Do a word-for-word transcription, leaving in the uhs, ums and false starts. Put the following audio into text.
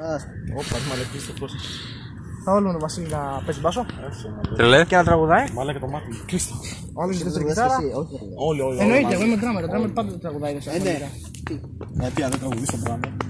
Όπα, μαλακής το πώς. Θα βάλουμε τον Βασίλη να παίζει μπάσο Τρελέ. και να τραγουδάει. Μαλάκα το μάτι. Κλείστο. Ο άλλος δεν τραγουδάει. Όλοι, όλοι. Εννοείται, εγώ είμαι drummer. Ο drummer πάντα τραγουδάει. Γιατί αν δεν τραγουδήσω πράγμα.